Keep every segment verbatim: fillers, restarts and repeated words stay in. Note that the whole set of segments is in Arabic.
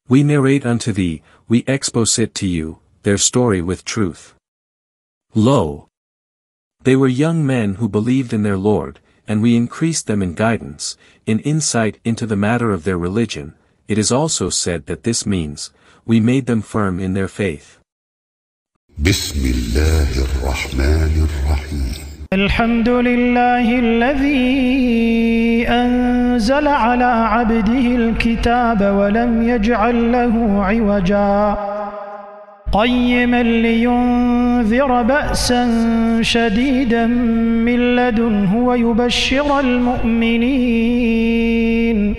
We narrate unto thee, we exposit to you, their story with truth. Lo! They were young men who believed in their Lord, and we increased them in guidance, in insight into the matter of their religion. It is also said that this means, we made them firm in their faith. بسم الله الرحمن الرحيم. الحمد لله الذي أنزل على عبده الكتاب ولم يجعل له عوجا قيما لينذر بأسا شديدا من لدنه ويبشر المؤمنين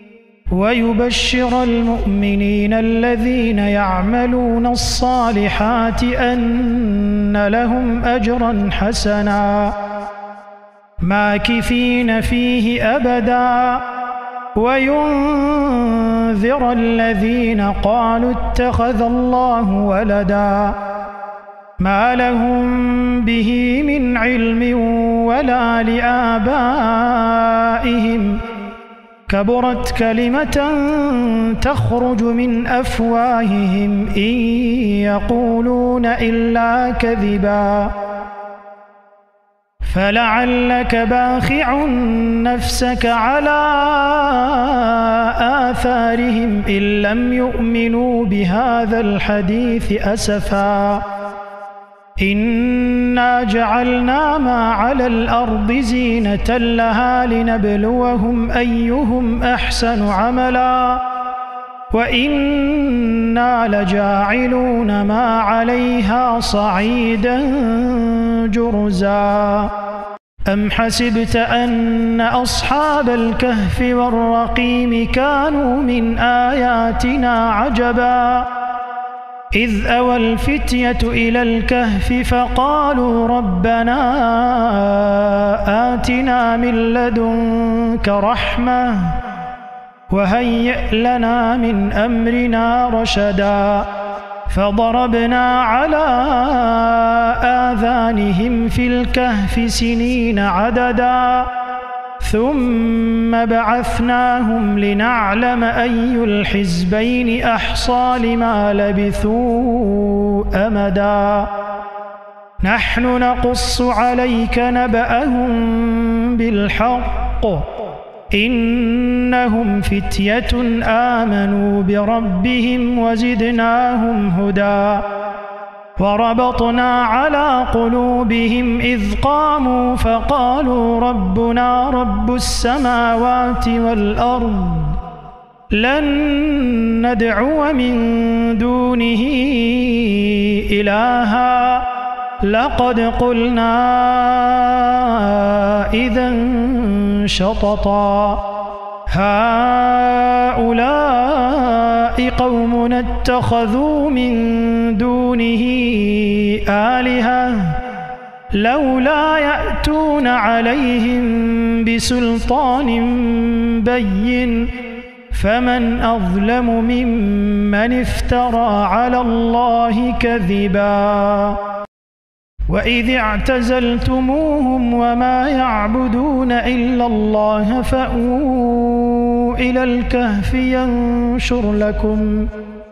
ويبشر المؤمنين الذين يعملون الصالحات أن لهم أجرا حسنا ماكثين فيه أبدا وينذر الذين قالوا اتخذ الله ولدا ما لهم به من علم ولا لآبائهم كبرت كلمة تخرج من أفواههم إن يقولون إلا كذبا فلعلك باخع نفسك على آثارهم إن لم يؤمنوا بهذا الحديث أسفا إنا جعلنا ما على الأرض زينة لها لنبلوهم أيهم أحسن عملا وإنا لجاعلون ما عليها صعيدا جرزا أم حسبت أن أصحاب الكهف والرقيم كانوا من آياتنا عجبا إذ أوى الفتية إلى الكهف فقالوا ربنا آتنا من لدنك رحمة وهيئ لنا من أمرنا رشدا فضربنا على آذانهم في الكهف سنين عددا ثم بعثناهم لنعلم أي الحزبين أحصى لما لبثوا أمدا نحن نقص عليك نبأهم بالحق إنهم فتية آمنوا بربهم وزدناهم هدى وربطنا على قلوبهم إذ قاموا فقالوا ربنا رب السماوات والأرض لن ندعو من دونه إلها لقد قلنا إذا شططا هؤلاء قومنا اتخذوا من دونه آلهة لولا يأتون عليهم بسلطان بين فمن أظلم ممن افترى على الله كذبا وإذ اعتزلتموهم وما يعبدون إلا الله فأووا إلى الكهف ينشر لكم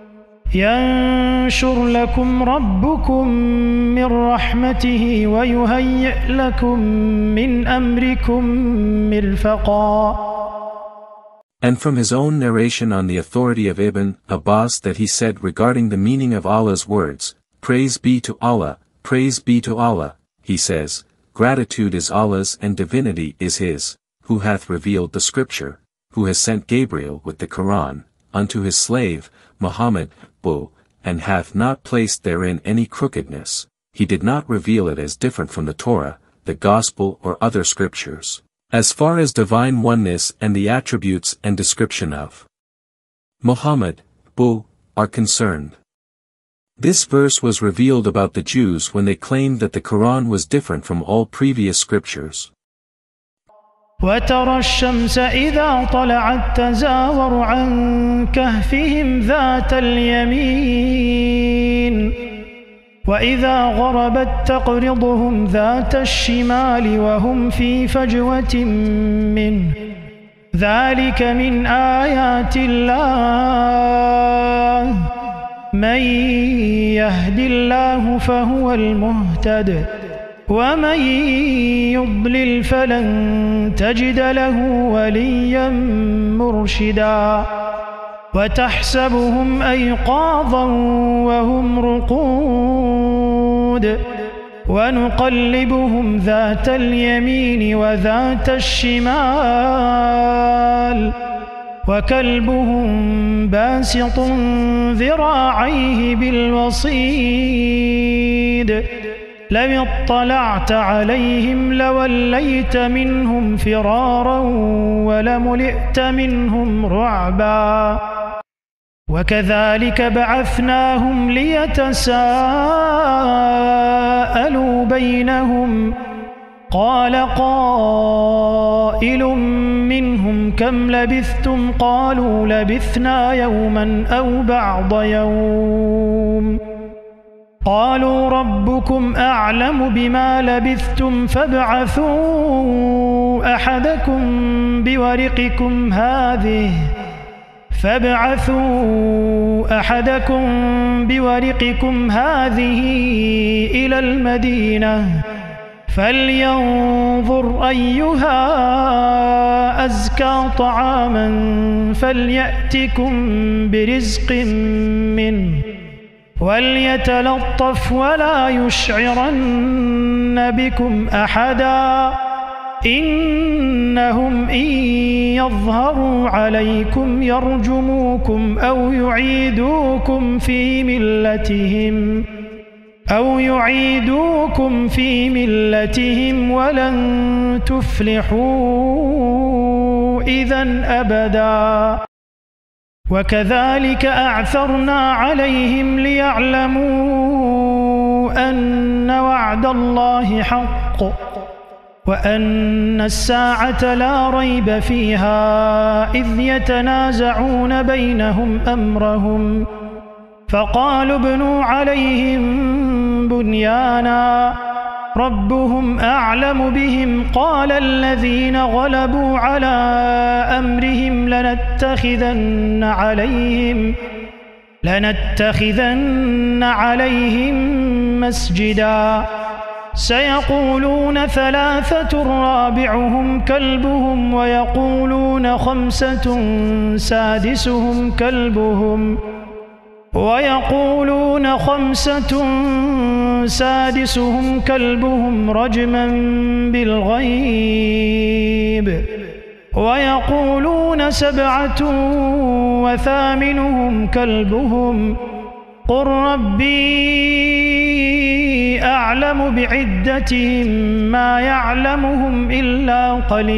ينشر لكم ربكم من رحمته ويهيئ لكم من أمركم مرفقا. And from his own narration on the authority of Ibn Abbas that he said regarding the meaning of Allah's words, Praise be to Allah, praise be to Allah, he says, Gratitude is Allah's and divinity is His, who hath revealed the scripture, who has sent Gabriel with the Quran, unto his slave, Muhammad, Bu, and hath not placed therein any crookedness. He did not reveal it as different from the Torah, the Gospel or other scriptures, as far as divine oneness and the attributes and description of Muhammad, Bu, are concerned. This verse was revealed about the Jews when they claimed that the Quran was different from all previous scriptures. وترى الشمس إذا طلعت تزاور عن كهفهم ذات اليمين وإذا غربت تقرضهم ذات الشمال وهم في فجوة منه ذلك من آيات الله من يهد الله فهو المهتد ومن يضلل فلن تجد له وليا مرشدا وتحسبهم أيقاظا وهم رقود ونقلبهم ذات اليمين وذات الشمال وكلبهم باسط ذراعيه بالوصيد لو اطلعت عليهم لوليت منهم فرارا ولملئت منهم رعبا وكذلك بعثناهم ليتساءلوا بينهم قال قائل منهم كم لبثتم قالوا لبثنا يوما أو بعض يوم قالوا ربكم أعلم بما لبثتم فابعثوا أحدكم بورقكم هذه فابعثوا أحدكم بورقكم هذه إلى المدينة فلينظر أيها أزكى طعاما فليأتكم برزق منه وليتلطف ولا يشعرن بكم أحدا إنهم إن يظهروا عليكم يرجموكم أو يعيدوكم في ملتهم أو يعيدوكم في ملتهم ولن تفلحوا إذن أبدا وكذلك أعثرنا عليهم ليعلموا أن وعد الله حق وأن الساعة لا ريب فيها إذ يتنازعون بينهم أمرهم فقالوا ابنوا عليهم بنيانا ربهم أعلم بهم قال الذين غلبوا على أمرهم لنتخذن عليهم لنتخذن عليهم مسجدا سيقولون ثلاثة رابعهم كلبهم ويقولون خمسة سادسهم كلبهم ويقولون خمسة سادسهم كلبهم رجما بالغيب ويقولون سبعة وثامنهم كلبهم قل ربي أعلم بعدتهم ما يعلمهم إلا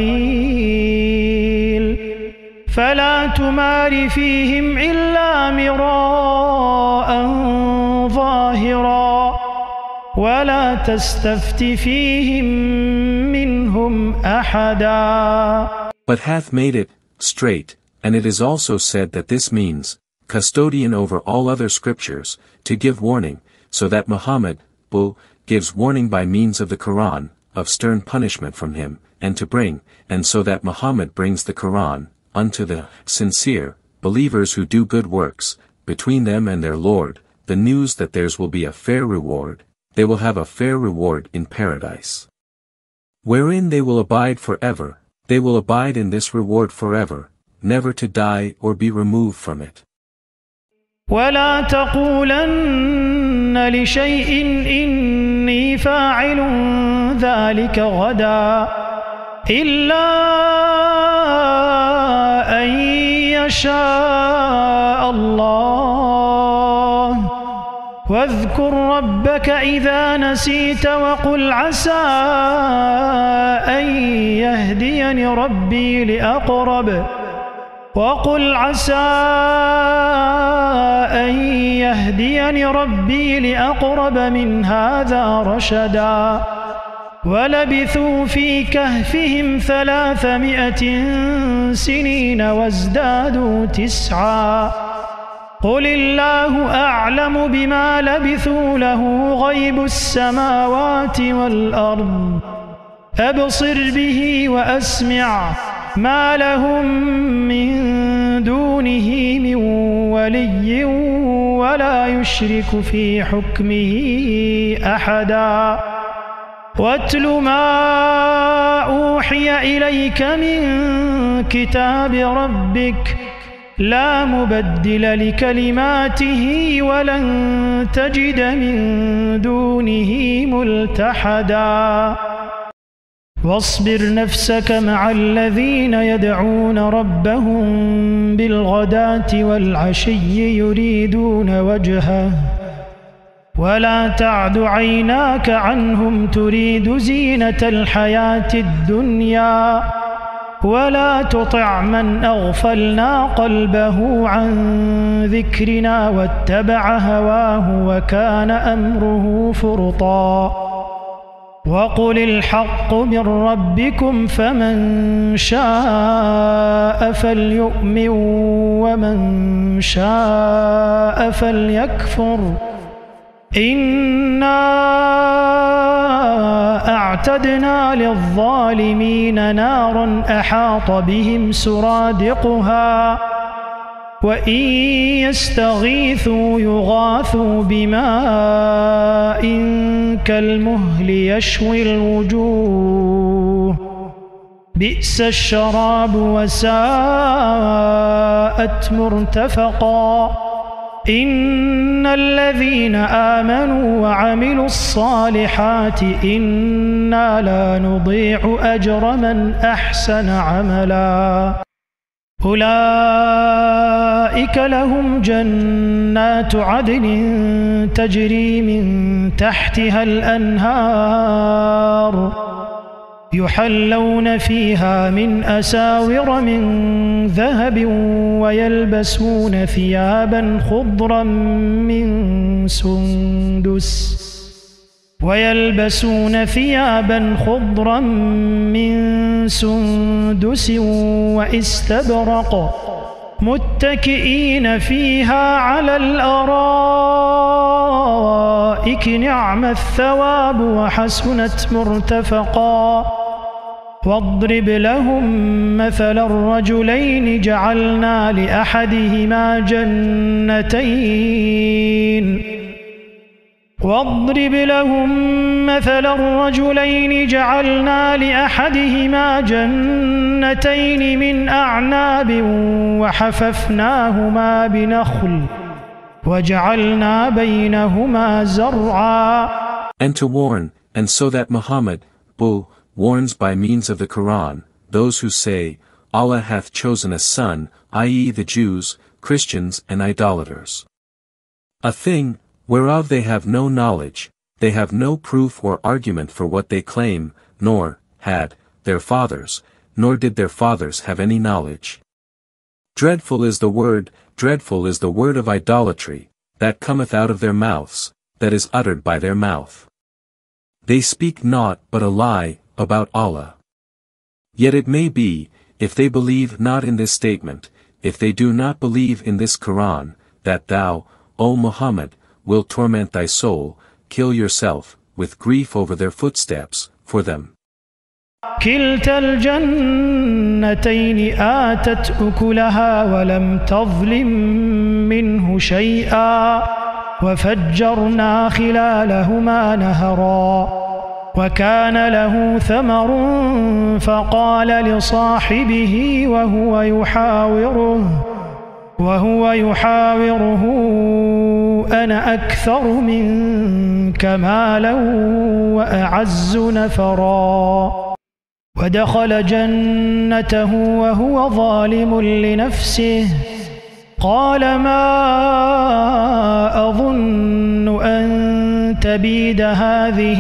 قليل فلا تمار فيهم إلا مراء ظاهرا ولا تستفت فيهم منهم أحدا. But hath made it straight, and it is also said that this means, custodian over all other scriptures, to give warning, so that Muhammad, bull, gives warning by means of the Quran, of stern punishment from him, and to bring, and so that Muhammad brings the Quran, unto the sincere believers who do good works, between them and their Lord, the news that theirs will be a fair reward, they will have a fair reward in paradise, wherein they will abide forever, they will abide in this reward forever, never to die or be removed from it. ولا تقولن لشيء إني فاعل ذلك غدا إلا أن يشاء الله واذكر ربك إذا نسيت وقل عسى أن يهديني ربي لأقرب وقل عسى أن يهديني ربي لأقرب من هذا رشدا ولبثوا في كهفهم ثلاثمائة سنين وازدادوا تسعا قل الله أعلم بما لبثوا له غيب السماوات والأرض أبصر به وأسمع ما لهم من دونه من ولي ولا يشرك في حكمه أحدا واتل ما أوحي إليك من كتاب ربك لا مبدل لكلماته ولن تجد من دونه ملتحدا واصبر نفسك مع الذين يدعون ربهم بالغداة والعشي يريدون وجهه ولا تعد عيناك عنهم تريد زينة الحياة الدنيا ولا تطع من أغفلنا قلبه عن ذكرنا واتبع هواه وكان أمره فرطا وقل الحق من ربكم فمن شاء فليؤمن ومن شاء فليكفر إنا أعتدنا للظالمين نارا أحاط بهم سرادقها وإن يستغيثوا يغاثوا بماء كالمهل يشوي الوجوه بئس الشراب وساءت مرتفقا إن الذين آمنوا وعملوا الصالحات إنا لا نضيع أجر من أحسن عملا أولئك لهم جنات عدن تجري من تحتها الأنهار يحلون فيها من أساور من ذهب ويلبسون ثيابا خضرا من سندس ويلبسون ثيابا خضرا من سندس وإستبرق متكئين فيها على الأرائك نعم الثواب وحسنت مرتفقا واضرب لهم مثل الرجلين جعلنا لأحدهما جنتين واضرب لهم مثل الرجلين جعلنا لأحدهما جنتين من أعناب وحففناهما بنخل وجعلنا بينهما زرعا. And to warn, and so that Muhammad, who warns by means of the Quran, those who say, Allah hath chosen a son, that is the Jews, Christians and idolaters. A thing, whereof they have no knowledge, they have no proof or argument for what they claim, nor, had, their fathers, nor did their fathers have any knowledge. Dreadful is the word, dreadful is the word of idolatry, that cometh out of their mouths, that is uttered by their mouth. They speak naught but a lie, about Allah. Yet it may be, if they believe not in this statement, if they do not believe in this Quran, that thou, O Muhammad, will torment thy soul, kill yourself, with grief over their footsteps, for them. كلتا الجنتين آتت أكلها ولم تظلم منه شيئا وفجرنا خلالهما نهرا وكان له ثمر فقال لصاحبه وهو يحاوره وهو يحاوره أنا أكثر منك مالا وأعز نفرا ودخل جنته وهو ظالم لنفسه قال ما أظن أن تبيد هذه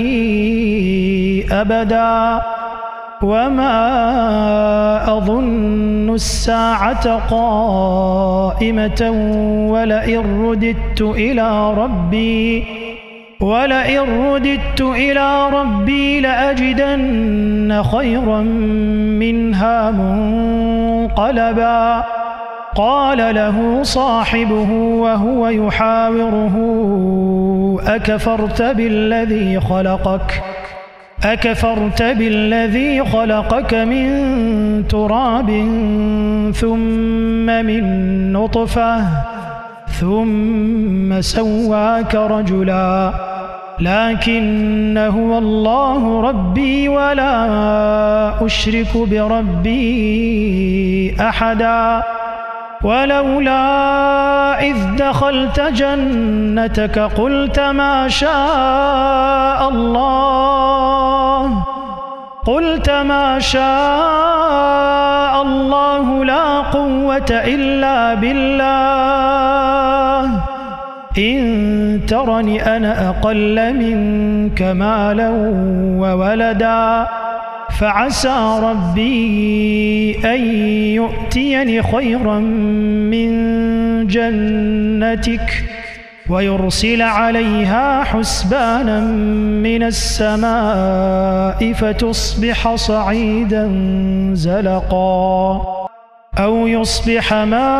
أبدا وما أظن الساعة قائمة ولئن رددت إلى ربي ولئن رددت إلى ربي لأجدن خيرا منها منقلبا قال له صاحبه وهو يحاوره أكفرت بالذي خلقك أكفرت بالذي خلقك من تراب ثم من نطفة ثم سواك رجلا لكن هو الله ربي ولا أشرك بربي أحدا ولولا إذ دخلت جنتك قلت ما شاء الله قلت ما شاء الله لا قوة إلا بالله إن ترني أنا أقل منك مالا وولدا فعسى ربي أن يؤتيني خيرا من جنتك ويرسل عليها حسبانا من السماء فتصبح صعيدا زلقا أو يصبح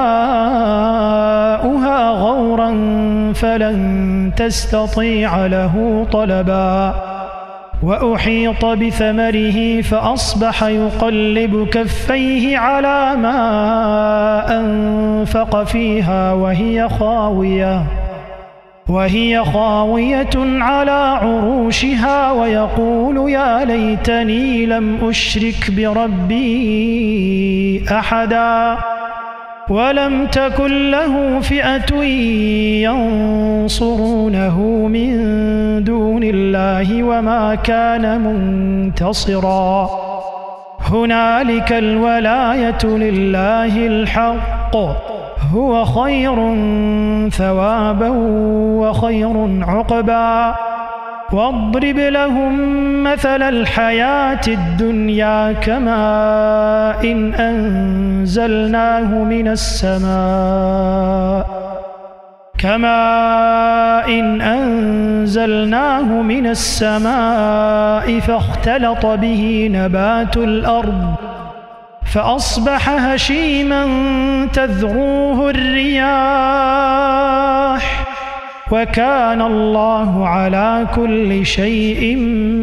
ماؤها غورا فلن تستطيع له طلبا وأحيط بثمره فأصبح يقلب كفيه على ما أنفق فيها وهي خاوية وهي خاوية على عروشها ويقول يا ليتني لم أشرك بربي أحدا ولم تكن له فئة ينصرونه من دون الله وما كان منتصرا هنالك الولاية لله الحق هو خير ثوابا وخير عقبا واضرب لهم مثل الحياة الدنيا كماء إن أنزلناه من السماء كماء إن أنزلناه من السماء فاختلط به نبات الأرض فأصبح هشيما تذروه الرياح وكان الله على كل شيء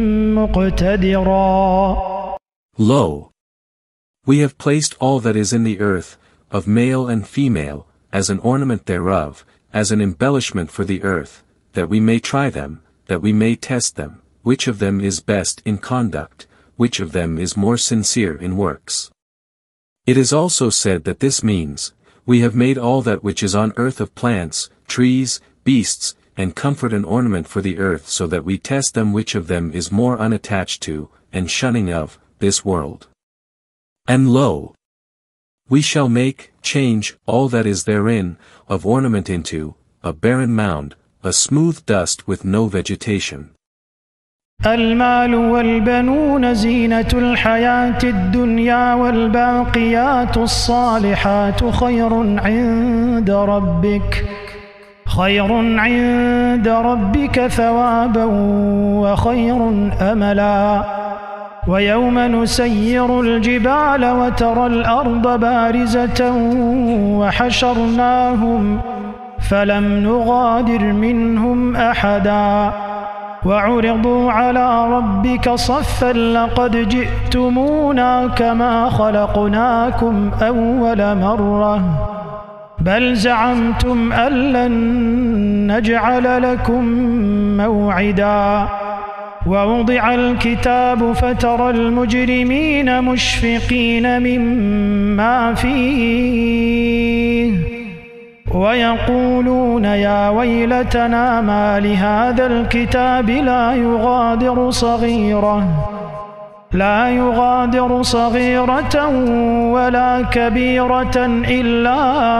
مقتدرا. Lo! We have placed all that is in the earth, of male and female, as an ornament thereof, as an embellishment for the earth, that we may try them, that we may test them, which of them is best in conduct, which of them is more sincere in works. It is also said that this means, we have made all that which is on earth of plants, trees, beasts, and comfort and ornament for the earth so that we test them which of them is more unattached to, and shunning of, this world. And lo! We shall make, change, all that is therein, of ornament into, a barren mound, a smooth dust with no vegetation. المال والبنون زينة الحياة الدنيا والباقيات الصالحات خير عند ربك خير عند ربك ثوابا وخير أملا ويوم نسير الجبال وترى الأرض بارزة وحشرناهم فلم نغادر منهم أحدا وعرضوا على ربك صفا لقد جئتمونا كما خلقناكم أول مرة بل زعمتم أن لن نجعل لكم موعدا ووضع الكتاب فترى المجرمين مشفقين مما فيه ويقولون يا ويلتنا ما لهذا الكتاب لا يغادر صغيرة لا يغادر صغيرة ولا كبيرة إلا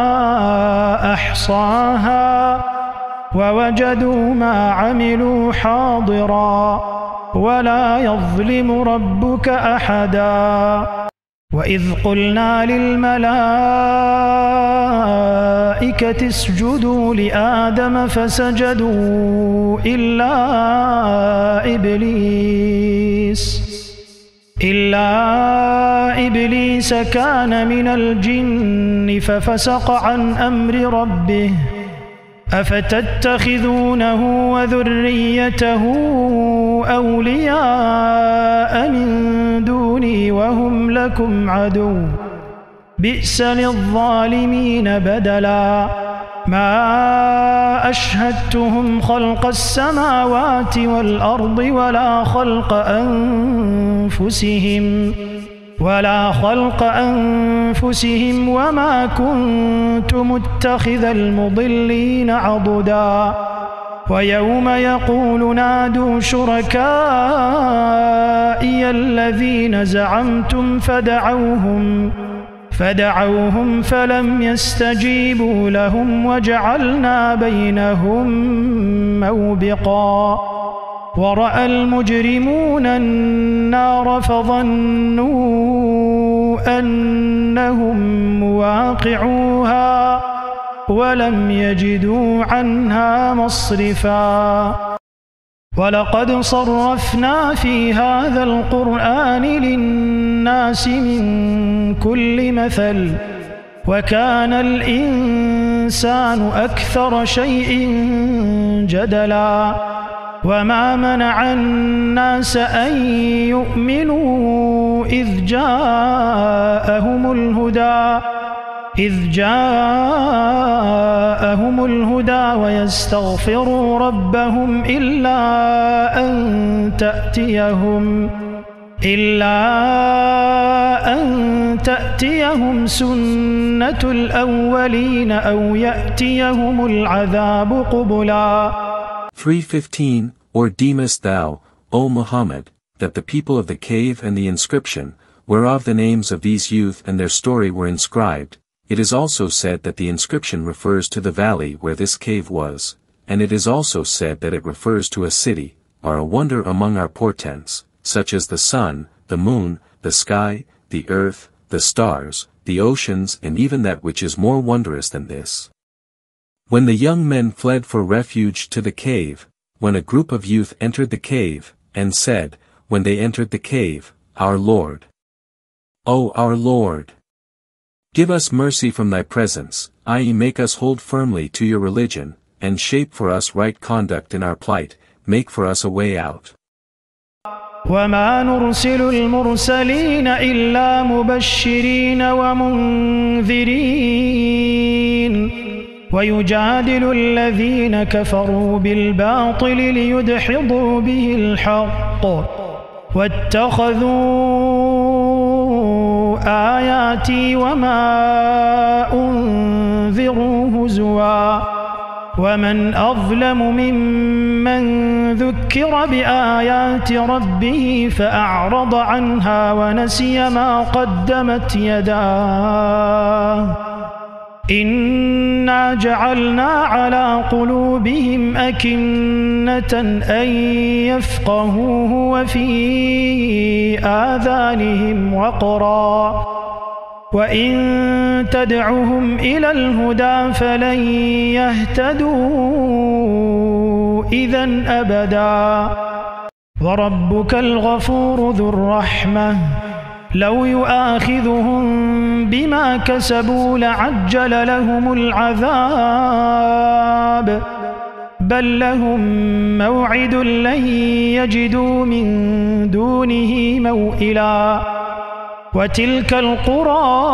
أحصاها ووجدوا ما عملوا حاضرا ولا يظلم ربك أحدا وإذ قلنا للملائكة اسجدوا لآدم فسجدوا إلا إبليس إلا إبليس كان من الجن ففسق عن أمر ربه أفتتخذونه وذريته أولياء من دوني وهم لكم عدو بئس للظالمين بدلا ما أشهدتهم خلق السماوات والأرض ولا خلق أنفسهم ولا خلق أنفسهم وما كنت متخذ المضلين عضدا ويوم يقول نادوا شركائي الذين زعمتم فدعوهم فدعوهم فلم يستجيبوا لهم وجعلنا بينهم موبقا ورأى المجرمون النار فظنوا أنهم مواقعوها ولم يجدوا عنها مصرفا ولقد صرفنا في هذا القرآن للناس من كل مثل وكان الإنسان أكثر شيء جدلا وما منع الناس أن يؤمنوا إذ جاءهم الهدى إذ جاءهم الهدى ويستغفروا ربهم إلا أن تأتيهم إلا أن تأتيهم سنة الأولين أو يأتيهم العذاب قبلا. three fifteen Or deemest thou, O Muhammad, that the people of the cave and the inscription, whereof the names of these youth and their story were inscribed, it is also said that the inscription refers to the valley where this cave was, and it is also said that it refers to a city, are a wonder among our portents, such as the sun, the moon, the sky, the earth, the stars, the oceans and even that which is more wondrous than this. When the young men fled for refuge to the cave, when a group of youth entered the cave, and said, when they entered the cave, Our Lord! O our Lord! Give us mercy from thy presence, that is make us hold firmly to your religion, and shape for us right conduct in our plight, make for us a way out. وما نرسل المرسلين إلا مبشرين ومنذرين ويجادل الذين كفروا بالباطل ليدحضوا به الحق واتخذوا آياتي وما أنذروا هزوا ومن أظلم ممن ذكر بآيات ربه فأعرض عنها ونسي ما قدمت يداه إنا جعلنا على قلوبهم أكنة أن يفقهوه وفي آذانهم وقرا وإن تدعهم إلى الهدى فلن يهتدوا إذن أبدا وربك الغفور ذو الرحمة لو يؤاخذهم بما كسبوا لعجل لهم العذاب بل لهم موعد لن يجدوا من دونه موئلا وتلك القرى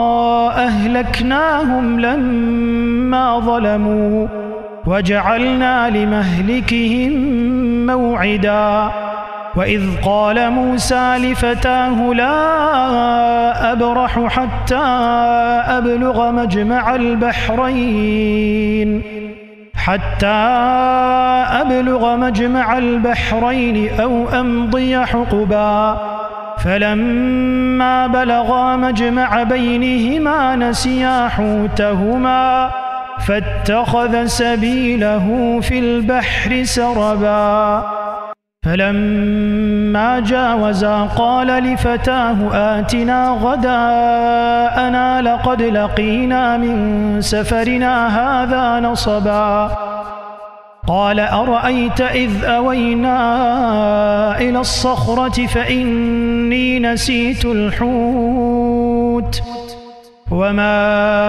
أهلكناهم لما ظلموا وجعلنا لمهلكهم موعدا وإذ قال موسى لفتاه لا أبرح حتى أبلغ مجمع البحرين حتى أبلغ مجمع البحرين أو أمضي حقبا فلما بلغا مجمع بينهما نسيا حوتهما فاتخذ سبيله في البحر سربا فلما جاوزا قال لفتاه آتنا غداءنا لقد لقينا من سفرنا هذا نصبا قال أرأيت إذ أوينا إلى الصخرة فإني نسيت الحوت وما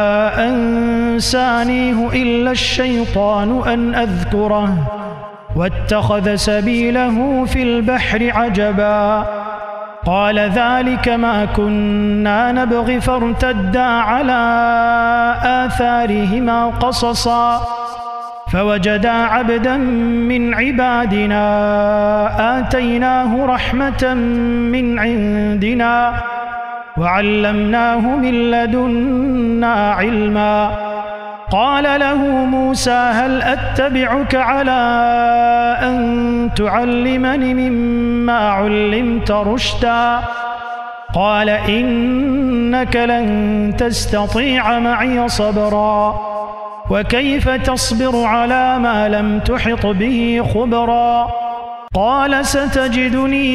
أنسانيه إلا الشيطان أن أذكره واتخذ سبيله في البحر عجبا قال ذلك ما كنا نبغي فارتدا على آثارهما قصصا فوجدا عبدا من عبادنا آتيناه رحمة من عندنا وعلمناه من لدنا علما قال له موسى هل أتبعك على أن تعلمني مما علمت رشدا قال إنك لن تستطيع معي صبرا وكيف تصبر على ما لم تحط به خبرا قال ستجدني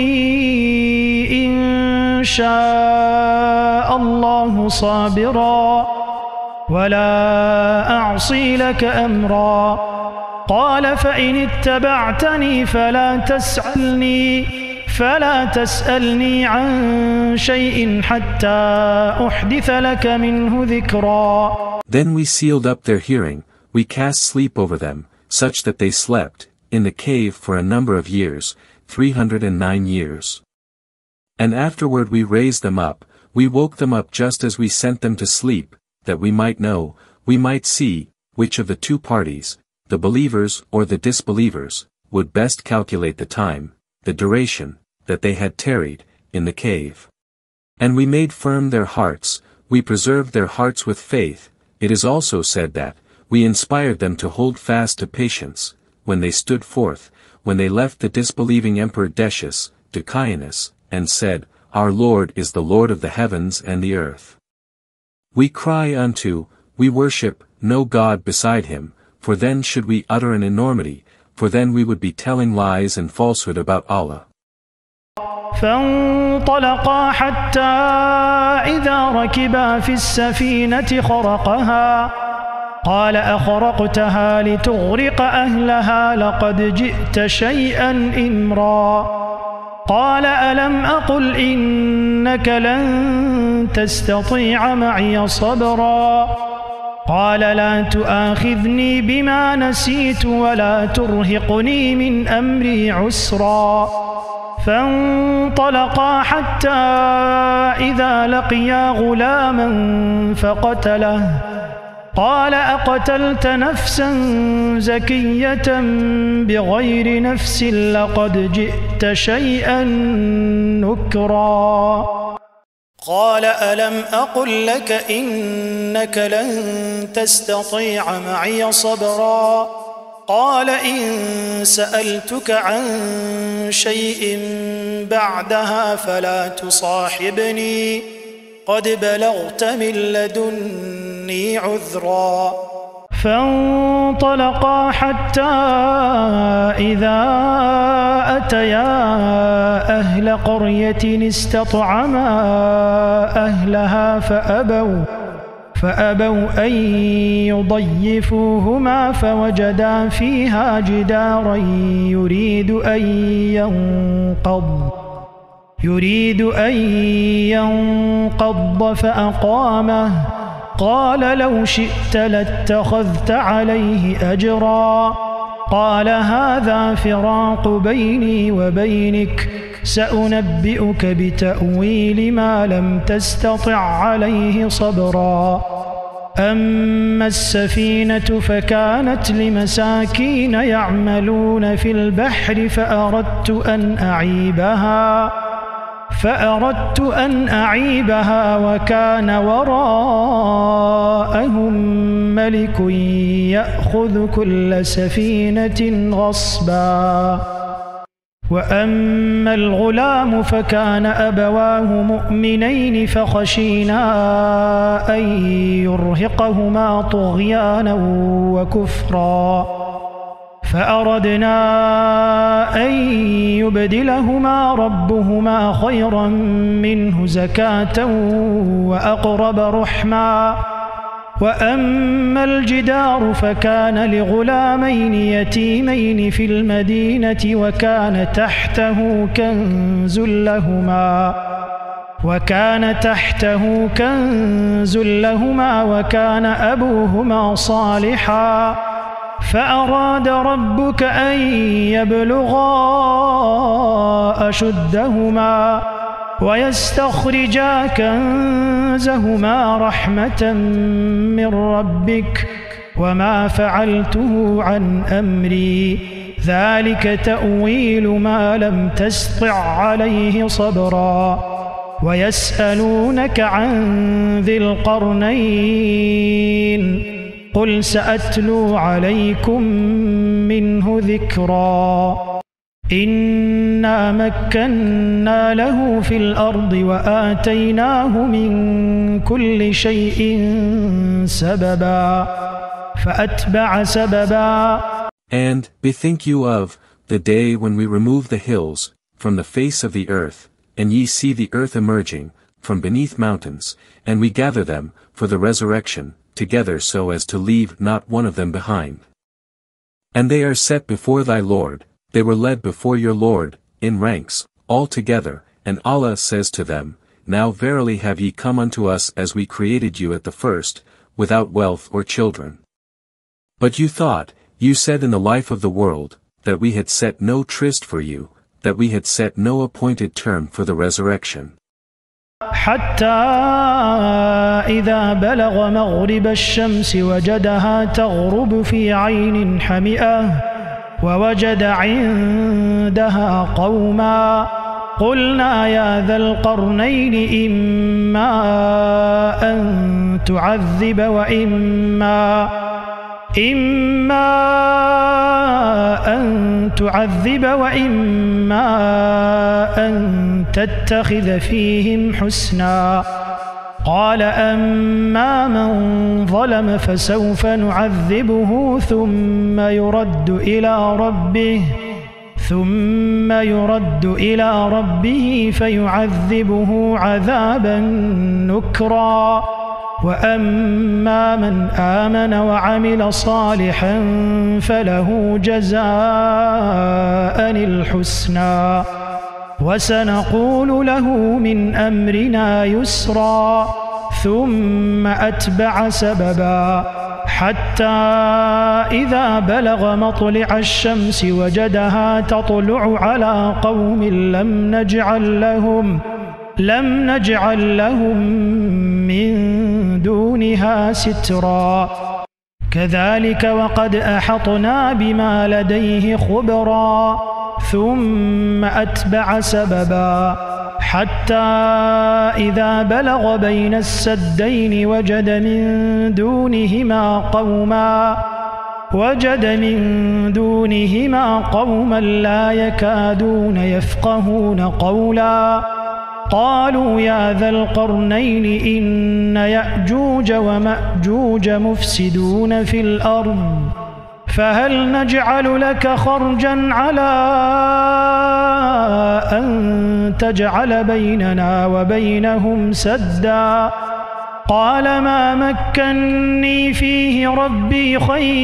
إن شاء الله صابرا ولا أعصي لك أمرا قال فإن اتبعتني فلا تسألني فلا تسألني عن شيء حتى أحدث لك منه ذكرا. Then we sealed up their hearing, we cast sleep over them, such that they slept, in the cave for a number of years, three hundred and nine years. And afterward we raised them up, we woke them up just as we sent them to sleep, that we might know, we might see, which of the two parties, the believers or the disbelievers, would best calculate the time, the duration, that they had tarried, in the cave. And we made firm their hearts, we preserved their hearts with faith. It is also said that, we inspired them to hold fast to patience, when they stood forth, when they left the disbelieving Emperor Decius, Decianus, and said, Our Lord is the Lord of the heavens and the earth. We cry unto, we worship, no God beside him, for then should we utter an enormity, for then we would be telling lies and falsehood about Allah. فانطلقا حتى إذا ركبا في السفينة خرقها قال أخرقتها لتغرق أهلها لقد جئت شيئا إمرا قال ألم أقل إنك لن تستطيع معي صبرا قال لا تؤاخذني بما نسيت ولا ترهقني من أمري عسرا فانطلقا حتى إذا لقيا غلاما فقتله قال أقتلت نفسا زكية بغير نفس لقد جئت شيئا نكرا قال ألم أقل لك إنك لن تستطيع معي صبرا قال إن سألتك عن شيء بعدها فلا تصاحبني قد بلغت من لدني عذرا فانطلقا حتى إذا أتيا أهل قرية استطعما أهلها فأبوا فأبوا أن يضيفوهما فوجدا فيها جدارا يريد أن ينقض يريد أن ينقض فأقامه قال لو شئت لاتخذت عليه أجرا قال هذا فراق بيني وبينك سأنبئك بتأويل ما لم تستطع عليه صبرا أما السفينة فكانت لمساكين يعملون في البحر فأردت أن أعيبها فأردت أن أعيبها وكان وراءهم ملك يأخذ كل سفينة غصبا وأما الغلام فكان أبواه مؤمنين فخشينا أن يرهقهما طغيانا وكفرا فأردنا أن يبدلهما ربهما خيرا منه زكاة وأقرب رحما وأما الجدار فكان لغلامين يتيمين في المدينة وكان تحته كنز لهما وكان تحته كنز لهما وكان أبوهما صالحا فأراد ربك أن يبلغا أشدهما ويستخرجا كنزهما رحمة من ربك وما فعلته عن أمري ذلك تأويل ما لم تسطع عليه صبرا ويسألونك عن ذي القرنين قل سأتلو عليكم منه ذكرا إنا مكنا له في الأرض وآتيناه من كل شيء سببا فأتبع سببا. And bethink you of the day when we remove the hills from the face of the earth, and ye see the earth emerging from beneath mountains, and we gather them for the resurrection together so as to leave not one of them behind. And they are set before thy Lord, they were led before your Lord, in ranks, all together, and Allah says to them, Now verily have ye come unto us as we created you at the first, without wealth or children. But you thought, you said in the life of the world, that we had set no tryst for you, that we had set no appointed term for the resurrection. حتى إذا بلغ مغرب الشمس وجدها تغرب في عين حمئة ووجد عندها قوما قلنا يا ذا القرنين إما أن تعذب وإما إما أن تعذب وإما أن تتخذ فيهم حسنا قال أما من ظلم فسوف نعذبه ثم يرد إلى ربه ثم يرد إلى ربه فيعذبه عذابا نكرا وأما من آمن وعمل صالحا فله جزاء الحسنى وسنقول له من أمرنا يسرا ثم أتبع سببا حتى إذا بلغ مطلع الشمس وجدها تطلع على قوم لم نجعل لهم لم نجعل لهم من دونها سترا كذلك وقد أحطنا بما لديه خبرا ثم أتبع سببا حتى إذا بلغ بين السدين وجد من دونهما قوما وجد من دونهما قوما لا يكادون يفقهون قولا قالوا يا ذا القرنين إن يأجوج ومأجوج مفسدون في الأرض فهل نجعل لك خرجا على أن تجعل بيننا وبينهم سدا قال ما مكني فيه ربي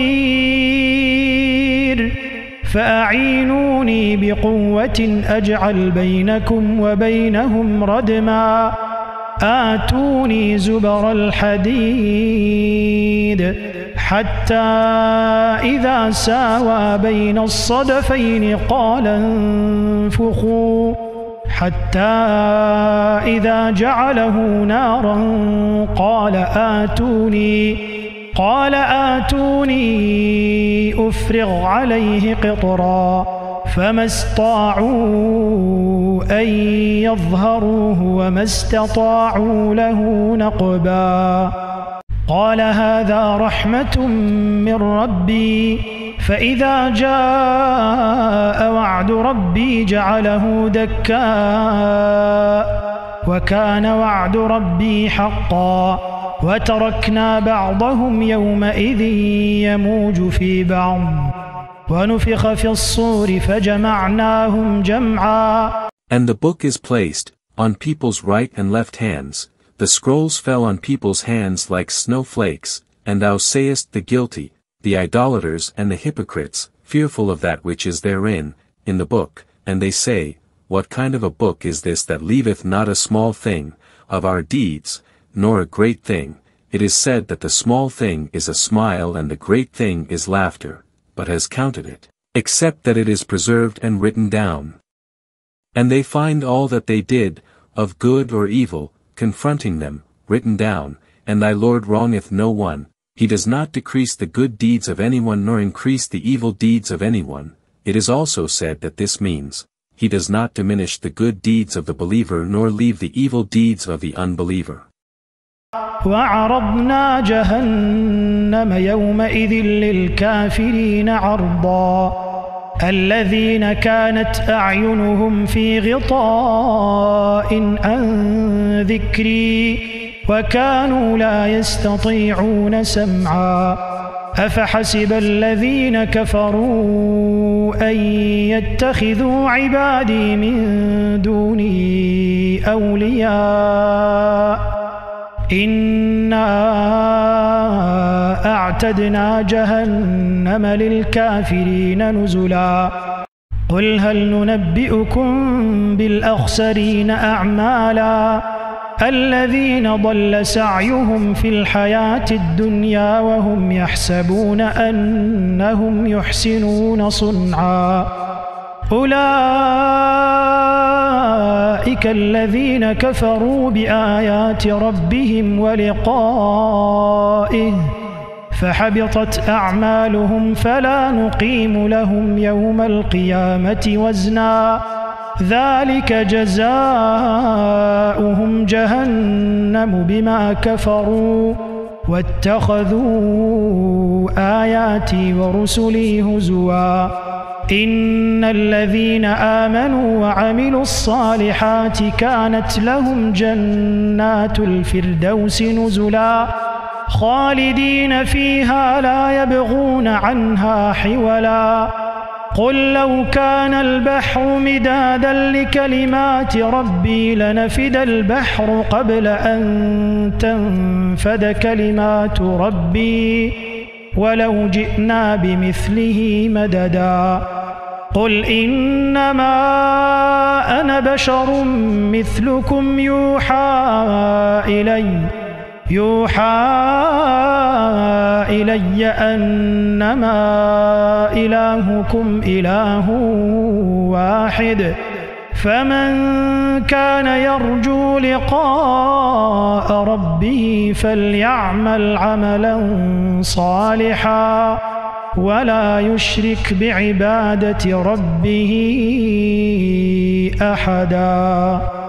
خير فأعينوني بقوة أجعل بينكم وبينهم ردما آتوني زبر الحديد حتى إذا ساوى بين الصدفين قال انفخوا حتى إذا جعله نارا قال آتوني قال آتوني أفرغ عليه قطرا فما استطاعوا أن يظهروه وما استطاعوا له نقبا قال هذا رحمة من ربي فإذا جاء وعد ربي جعله دكاء وكان وعد ربي حقا وتركنا بعضهم يومئذ يموج في بعض ونفخ في الصور فجمعناهم جمعا. And the book is placed on people's right and left hands, the scrolls fell on people's hands like snowflakes, and thou sayest the guilty, the idolaters and the hypocrites, fearful of that which is therein, in the book, and they say, What kind of a book is this that leaveth not a small thing, of our deeds, nor a great thing? It is said that the small thing is a smile and the great thing is laughter, but has counted it, except that it is preserved and written down. And they find all that they did, of good or evil, confronting them, written down, and thy Lord wrongeth no one, he does not decrease the good deeds of anyone nor increase the evil deeds of anyone. It is also said that this means, he does not diminish the good deeds of the believer nor leave the evil deeds of the unbeliever. وعرضنا جهنم يومئذ للكافرين عرضا الذين كانت أعينهم في غطاء عن ذكري وكانوا لا يستطيعون سمعا أفحسب الذين كفروا أن يتخذوا عبادي من دوني أولياء إنا أعتدنا جهنم للكافرين نزلا قل هل ننبئكم بالأخسرين أعمالا الذين ضل سعيهم في الحياة الدنيا وهم يحسبون أنهم يحسنون صنعا أولئك الذين كفروا بآيات ربهم ولقائه فحبطت أعمالهم فلا نقيم لهم يوم القيامة وزنا ذلك جزاؤهم جهنم بما كفروا واتخذوا آياتي ورسلي هزوا إن الذين آمنوا وعملوا الصالحات كانت لهم جنات الفردوس نزلا خالدين فيها لا يبغون عنها حولا قل لو كان البحر مدادا لكلمات ربي لنفد البحر قبل أن تنفد كلمات ربي ولو جئنا بمثله مددا قل إنما أنا بشر مثلكم يوحى إلي يوحى إلي أنما إلهكم إله واحد فمن كان يرجو لقاء ربه فليعمل عملا صالحا ولا يشرك بعبادة ربه أحدا.